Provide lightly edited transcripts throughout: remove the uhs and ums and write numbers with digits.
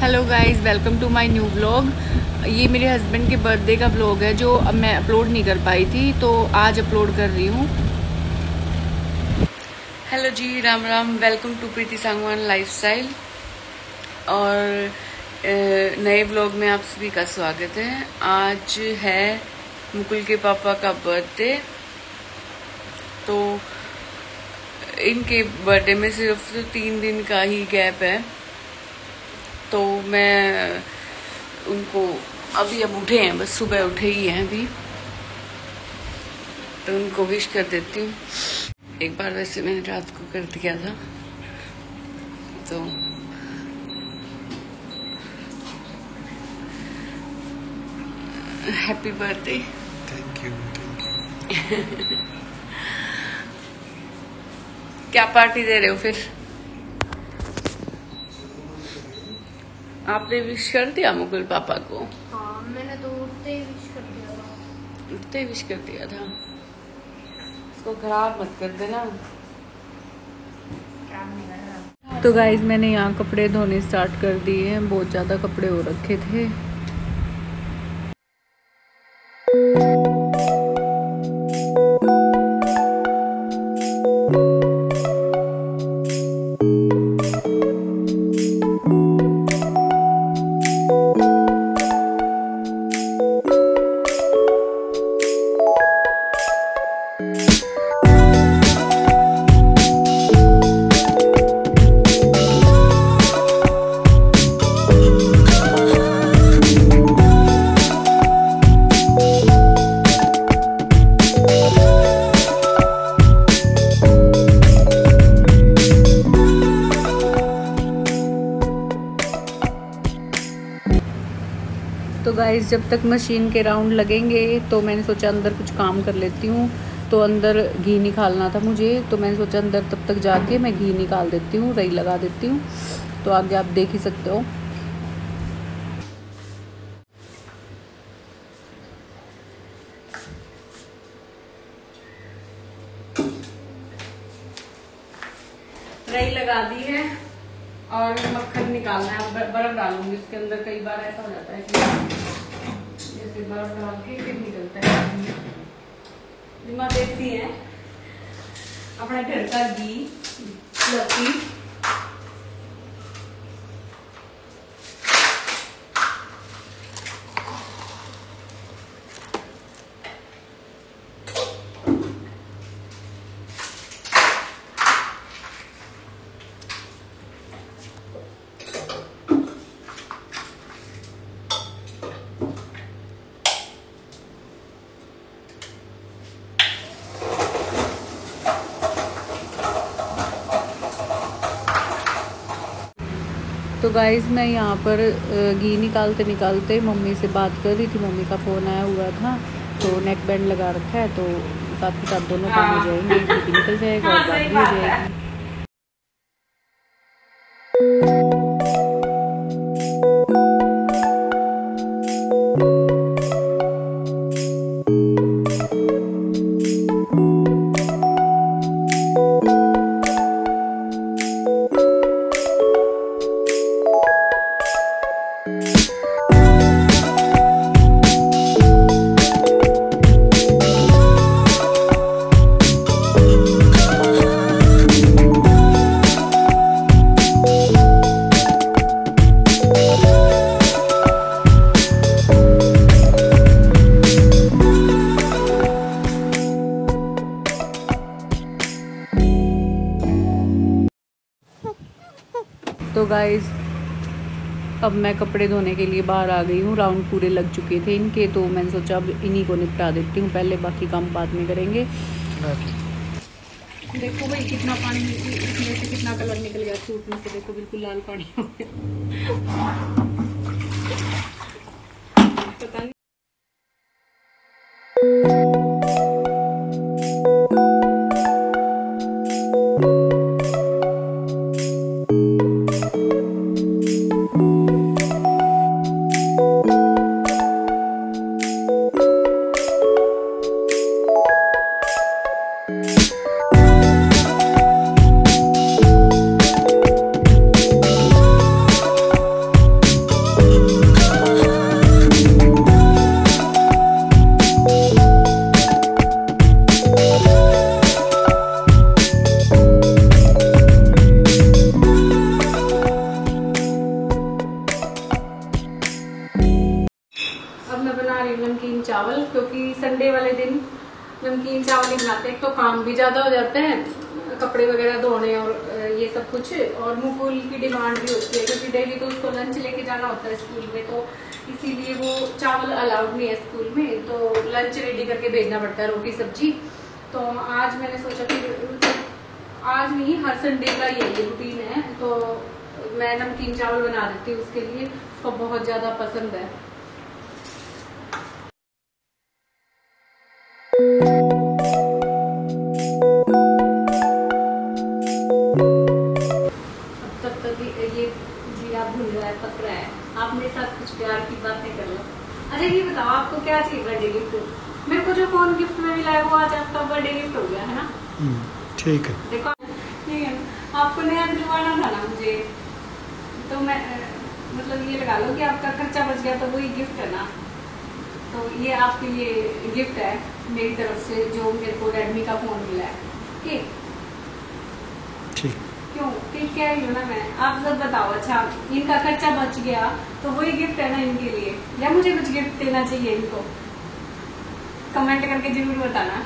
Hello guys, welcome to my new vlog. ये मेरे husband के बर्थडे का व्लॉग है जो अब मैं अपलोड नहीं कर पाई थी, तो आज अपलोड कर रही हूँ। हेलो जी, Ram Ram, welcome to Preeti Sangwan lifestyle. और नए व्लॉग में आप सभी का स्वागत है। आज है मुकुल के पापा का बर्थडे, तो इनके बर्थडे में सिर्फ 3 दिन का ही गैप है, तो मैं उनको अभी अब उठे हैं, बस सुबह उठे ही हैं अभी, तो उनको विश कर देती हूँ। एक बार वैसे मैंने रात को कर दिया था, तो हैप्पी बर्थडे। Thank you. क्या पार्टी दे रहे हो फिर? आपने विश कर दिया मुकुल पापा को? हाँ, मैंने तो उठते ही विश कर दिया था। उठते ही विश कर दिया था। इसको खराब मत कर देना। तो गाइज, मैंने यहाँ कपड़े धोने स्टार्ट कर दिए हैं। बहुत ज़्यादा कपड़े हो रखे थे। तो गाइस, जब तक मशीन के राउंड लगेंगे तो मैंने सोचा अंदर कुछ काम कर लेती हूँ। तो अंदर घी निकालना था मुझे, तो मैंने सोचा अंदर तब तक जाके मैं घी निकाल देती हूँ, रई लगा देती हूँ। तो आगे आप देख ही सकते हो। रई लगा दी है और मक्खन निकालना है। अब बर्फ डालूंगी उसके अंदर। कई बार ऐसा हो जाता है कि जैसे बर्फ डाल के फिर निकलता है। दिमाग देखती है अपने घर का घी, लस्सी, तो गाइज़, मैं यहाँ पर घी निकालते निकालते मम्मी से बात कर रही थी। मम्मी का फ़ोन आया हुआ था, तो नेक बैंड लगा रखा है, तो साथ के साथ दोनों काम हो जाएंगे, घी भी निकल जाएगा और बात भी हो जाएगी। तो गाइज़, अब मैं कपड़े धोने के लिए बाहर आ गई हूँ। राउंड पूरे लग चुके थे इनके, तो मैंने सोचा अब इन्हीं को निपटा देती हूँ पहले, बाकी काम बाद में करेंगे। देखो भाई, कितना पानी इसमें से कितना कलर निकल गया सूट में से। देखो बिल्कुल लाल पानी हो गया। पता नहीं। चावल, क्योंकि संडे वाले दिन नमकीन चावल ही बनाते हैं। तो काम भी ज्यादा हो जाते हैं, कपड़े वगैरह धोने और ये सब कुछ, और मुकुल की डिमांड भी होती है क्योंकि डेली तो उसको लंच लेके जाना होता है स्कूल में, तो इसीलिए वो चावल अलाउड नहीं है स्कूल में, तो लंच रेडी करके भेजना पड़ता है, रोटी सब्जी। तो आज मैंने सोचा कि आज नहीं, हर संडे का यही रूटीन है, तो मैं नमकीन चावल बना देती हूँ उसके लिए, उसको बहुत ज्यादा पसंद है। तब तक ये जीरा भून रहा है, पक रहा है। आप मेरे साथ कुछ प्यार की बातें कर लो। अच्छा ये बताओ, आपको क्या चाहिए बर्थडे गिफ्ट? मेरे को जो फोन गिफ्ट में मिला है वो आज आपका बर्थडे गिफ्ट हो गया है ना? ठीक है। देखो आपको नया दिलवाना था ना मुझे, तो मैं मतलब ये लगा लो कि आपका खर्चा बच गया, तो वही गिफ्ट है ना। तो ये आपके लिए गिफ्ट है मेरी तरफ से, जो मेरे को रेडमी का फोन मिला है। ठीक ठीक क्यों? ठीक कह रही हूँ ना मैं, आप सब बताओ। अच्छा इनका खर्चा बच गया तो वही गिफ्ट है ना इनके लिए, या मुझे कुछ गिफ्ट देना चाहिए इनको? कमेंट करके जरूर बताना।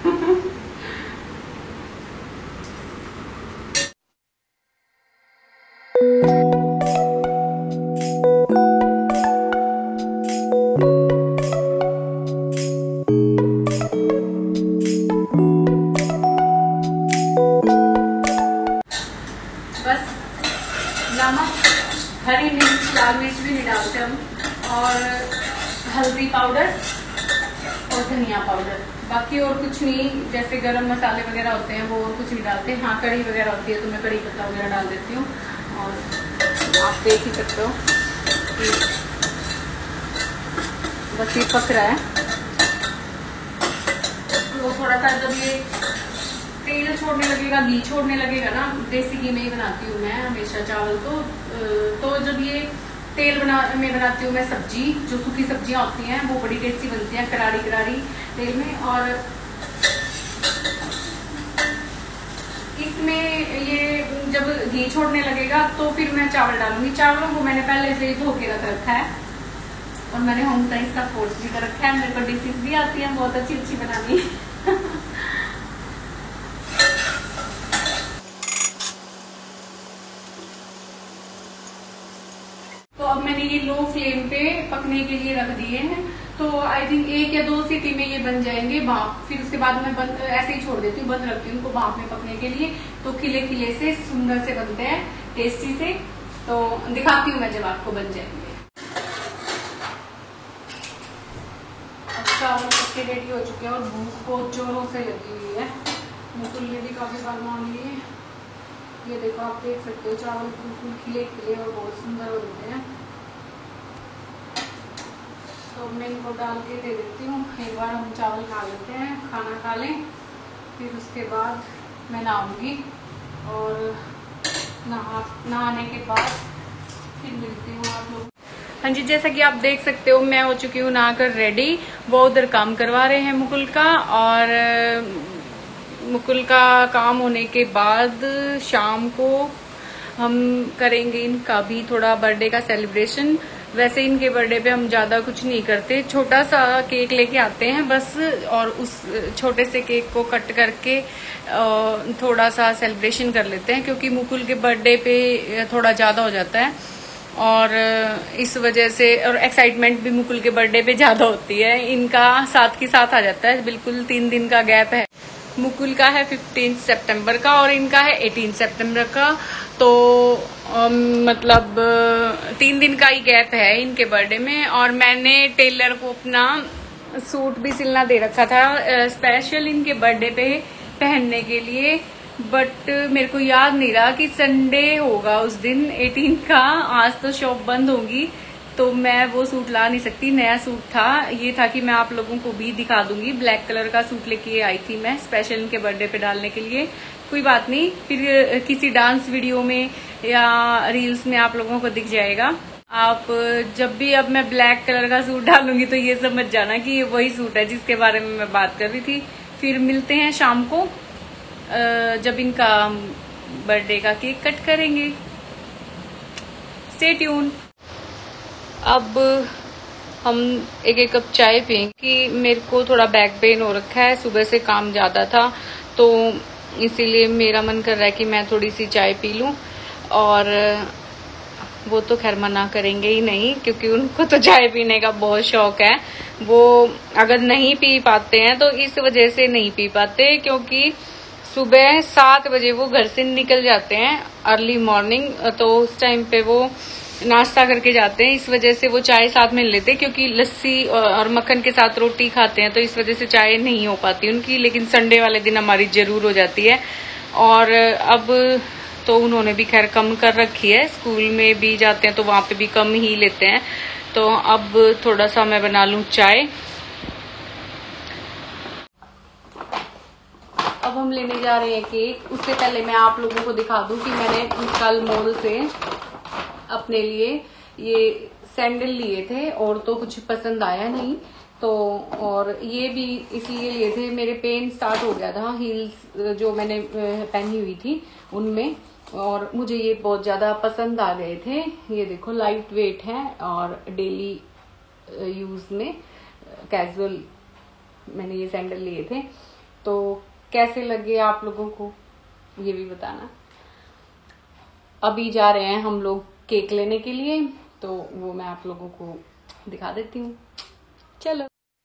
बस नमक, हरी मिर्च, लाल मिर्च भी नहीं डालते हम, और हल्दी पाउडर और धनिया पाउडर, बाकी और कुछ नहीं। जैसे गरम मसाले वगैरह होते हैं वो और कुछ नहीं डालते। हाँ कड़ी वगैरह होती है तो मैं कड़ी पत्ता वगैरह डाल देती हूँ, और आप देख ही सकते हो कि बस ये पक रहा है। तो थोड़ा सा जब ये तेल छोड़ने लगेगा, घी छोड़ने लगेगा ना, देसी घी में ही बनाती हूँ मैं हमेशा चावल, तो जब ये तेल में बनाती हूँ मैं सब्जी, जो सूखी सब्जियां होती हैं वो बड़ी टेस्टी बनती हैं करारी करारी तेल में। और इसमें ये जब घी छोड़ने लगेगा तो फिर मैं चावल डालूंगी। चावलों को मैंने पहले से ही धो के रख रखा है, और मैंने होम साइंस का कोर्स भी कर रखा है, मेरे को डिशेज भी आती है बहुत अच्छी अच्छी बनानी। तो अब मैंने ये लो फ्लेम पे पकने के लिए रख दिए हैं, तो आई थिंक 1 या 2 सीटी में ये बन जाएंगे भाप। फिर उसके बाद मैं बंद ऐसे ही छोड़ देती हूँ, बंद रखती हूँ उनको भाप में पकने के लिए। तो खिले खिले से सुंदर से बनते हैं, टेस्टी से। तो दिखाती हूँ मैं जब आपको बन जाएंगे। चावल पक्के रेडी हो चुके हैं और भूख बहुत जोरों से लगी हुई है। मुकुल ने भी काफी बार मान लिए। ये देखो आप देख सकते हो चावल बिल्कुल खिले खिले और बहुत सुंदर बनते हैं। तो मैं इनको डाल के दे देती हूँ। एक बार हम चावल खा लेते हैं, खाना खा लें, फिर उसके बाद मैं नहाऊंगी, और नहाने के बाद फिर मिलती हूँ आप लोग। हाँ जी, जैसा कि आप देख सकते हो मैं हो चुकी हूँ नहाकर रेडी। वो उधर काम करवा रहे हैं मुकुल का, और मुकुल का काम होने के बाद शाम को हम करेंगे इनका भी थोड़ा बर्थडे का सेलिब्रेशन। वैसे इनके बर्थडे पे हम ज्यादा कुछ नहीं करते, छोटा सा केक लेके आते हैं बस, और उस छोटे से केक को कट करके थोड़ा सा सेलिब्रेशन कर लेते हैं, क्योंकि मुकुल के बर्थडे पे थोड़ा ज्यादा हो जाता है, और इस वजह से, और एक्साइटमेंट भी मुकुल के बर्थडे पे ज्यादा होती है। इनका साथ के साथ आ जाता है, बिल्कुल 3 दिन का गैप है। मुकुल का है 15 सितंबर का और इनका है 18 सितंबर का, तो मतलब 3 दिन का ही गैप है इनके बर्थडे में। और मैंने टेलर को अपना सूट भी सिलना दे रखा था स्पेशल इनके बर्थडे पे पहनने के लिए, बट मेरे को याद नहीं रहा कि संडे होगा उस दिन 18 का। आज तो शॉप बंद होगी, तो मैं वो सूट ला नहीं सकती। नया सूट था, ये था कि मैं आप लोगों को भी दिखा दूंगी। ब्लैक कलर का सूट लेके आई थी मैं स्पेशल इनके बर्थडे पे डालने के लिए। कोई बात नहीं, फिर किसी डांस वीडियो में या रील्स में आप लोगों को दिख जाएगा। आप जब भी अब मैं ब्लैक कलर का सूट डालूंगी तो ये समझ जाना कि ये वही सूट है जिसके बारे में मैं बात कर रही थी। फिर मिलते हैं शाम को जब इनका बर्थडे का केक कट करेंगे। Stay tuned. अब हम एक एक कप चाय पियेंगे कि मेरे को थोड़ा बैक पेन हो रखा है, सुबह से काम ज्यादा था तो इसीलिए मेरा मन कर रहा है कि मैं थोड़ी सी चाय पी लूं। और वो तो खैर मना करेंगे ही नहीं क्योंकि उनको तो चाय पीने का बहुत शौक है। वो अगर नहीं पी पाते हैं तो इस वजह से नहीं पी पाते क्योंकि सुबह 7 बजे वो घर से निकल जाते हैं अर्ली मॉर्निंग, तो उस टाइम पे वो नाश्ता करके जाते हैं। इस वजह से वो चाय साथ में लेते हैं क्योंकि लस्सी और मक्खन के साथ रोटी खाते हैं, तो इस वजह से चाय नहीं हो पाती उनकी। लेकिन संडे वाले दिन हमारी जरूर हो जाती है। और अब तो उन्होंने भी खैर कम कर रखी है, स्कूल में भी जाते हैं तो वहां पे भी कम ही लेते हैं। तो अब थोड़ा सा मैं बना लूं चाय। अब हम लेने जा रहे हैं केक। उससे पहले मैं आप लोगों को दिखा दूं कि मैंने कल मॉल से अपने लिए ये सैंडल लिए थे और तो कुछ पसंद आया नहीं, तो और ये भी इसलिए लिए थे, मेरे पेन स्टार्ट हो गया था हील्स जो मैंने पहनी हुई थी उनमें, और मुझे ये बहुत ज्यादा पसंद आ गए थे। ये देखो लाइट वेट है और डेली यूज में कैजुअल मैंने ये सैंडल लिए थे। तो कैसे लगे आप लोगों को ये भी बताना। अभी जा रहे हैं हम लोग केक लेने के लिए, तो वो मैं आप लोगों को दिखा देती हूँ। चलो।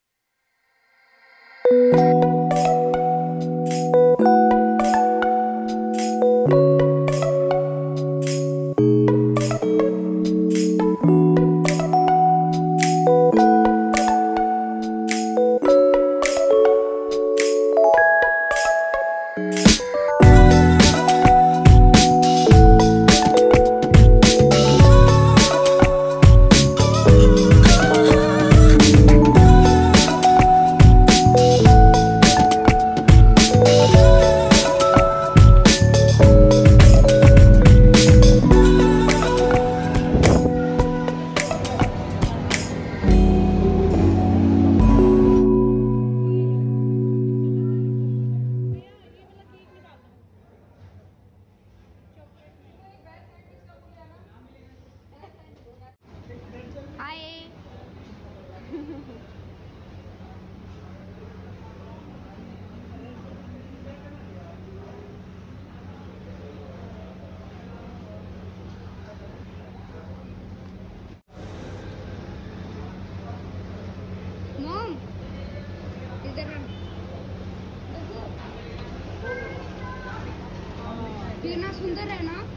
कितना सुंदर है ना,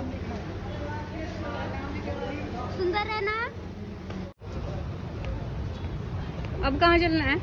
सुंदर है ना। अब कहाँ चलना है?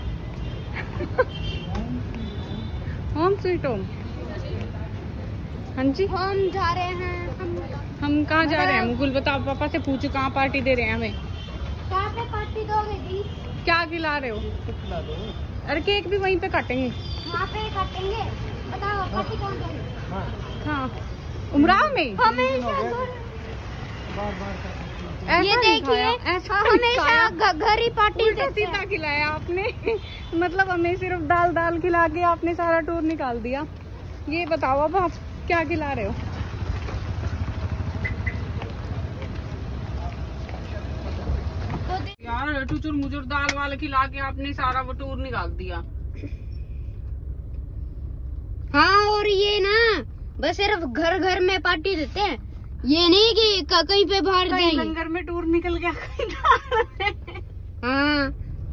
Home sweet home. हाँ जी, हम जा रहे हैं। हम कहाँ जा रहे हैं? मुकुल बताओ, पापा से पूछो कहाँ पार्टी दे रहे हैं हमें। कहाँ पे पार्टी दोगे दी? क्या खिला रहे हो? अरे केक भी वहीं पे काटेंगे। वहाँ पे काटेंगे। बताओ पार्टी कौन करेगा? हाँ, उमराव में। हमेशा ये देखिए, हमेशा घर ही पार्टी देते हैं। सीधा खिलाया आपने। मतलब हमें सिर्फ दाल दाल खिला के आपने सारा टूर निकाल दिया। ये बताओ अब आप क्या खिला रहे हो? यार टुचुर मुजुर दाल वाले खिला के आपने सारा वो टूर निकाल दिया। हाँ, और ये ना बस सिर्फ घर घर में पार्टी देते हैं, ये नहीं कि कहीं पे बाहर जाएंगे। लंगर में टूर निकल गया। हाँ,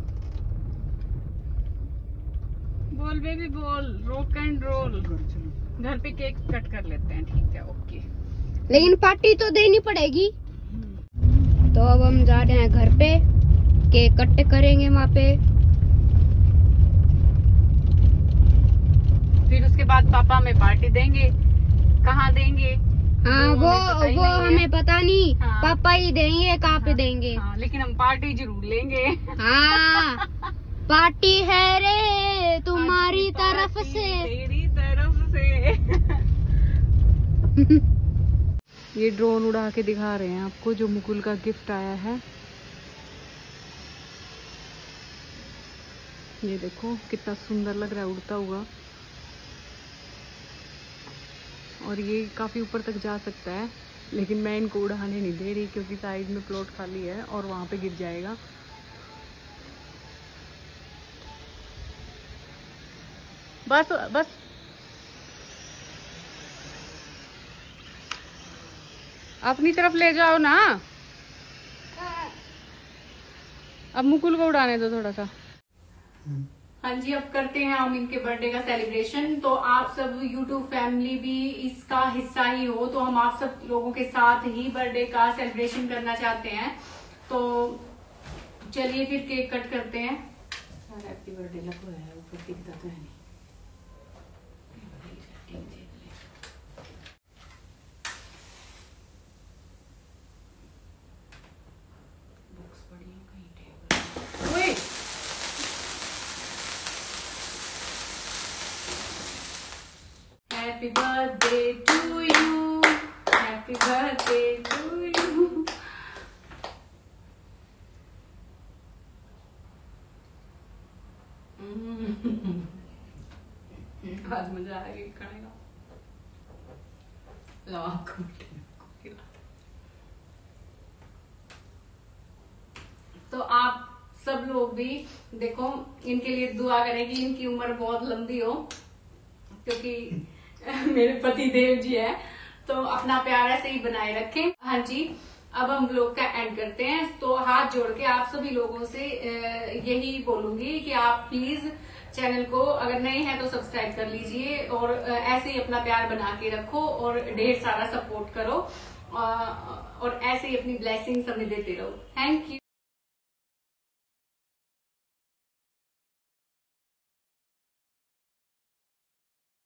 बोल बेबी बोल, रॉक एंड रोल। घर पे केक कट कर लेते हैं, ठीक है, ओके। लेकिन पार्टी तो देनी पड़ेगी। तो अब हम जा रहे हैं घर पे, केक कट करेंगे वहाँ पे। फिर उसके बाद पापा हमें पार्टी देंगे। कहाँ देंगे? हाँ, वो हमें पता नहीं। हाँ। पापा ही देंगे, कहाँ पे देंगे। हाँ, लेकिन हम पार्टी जरूर लेंगे। हाँ, पार्टी है रे तुम्हारी तरफ से, तेरी तरफ से। ये ड्रोन उड़ा के दिखा रहे हैं आपको, जो मुकुल का गिफ्ट आया है। ये देखो कितना सुंदर लग रहा है उड़ता हुआ, और ये काफी ऊपर तक जा सकता है, लेकिन मैं इनको उड़ाने नहीं दे रही क्योंकि साइड में प्लॉट खाली है और वहां पे गिर जाएगा। बस बस अपनी तरफ ले जाओ ना। अब मुकुल को उड़ाने दो थोड़ा सा। हाँ जी, अब करते हैं हम इनके बर्थडे का सेलिब्रेशन। तो आप सब यूट्यूब फैमिली भी इसका हिस्सा ही हो, तो हम आप सब लोगों के साथ ही बर्थडे का सेलिब्रेशन करना चाहते हैं। तो चलिए फिर केक कट करते हैं। हैप्पी बर्थडे लगा है, ऊपर दिखता तो है नहीं। Happy birthday to you. Happy birthday to you. आज मजा आएगा खाने का। तो आप सब लोग भी देखो, इनके लिए दुआ करें कि इनकी उम्र बहुत लंबी हो, क्योंकि मेरे पति देव जी है। तो अपना प्यार ऐसे ही बनाए रखें। हाँ जी, अब हम व्लॉग का एंड करते हैं। तो हाथ जोड़ के आप सभी लोगों से यही बोलूंगी कि आप प्लीज चैनल को अगर नए हैं तो सब्सक्राइब कर लीजिए, और ऐसे ही अपना प्यार बना के रखो और ढेर सारा सपोर्ट करो, और ऐसे ही अपनी ब्लेसिंग्स हमें देते रहो। Thank you.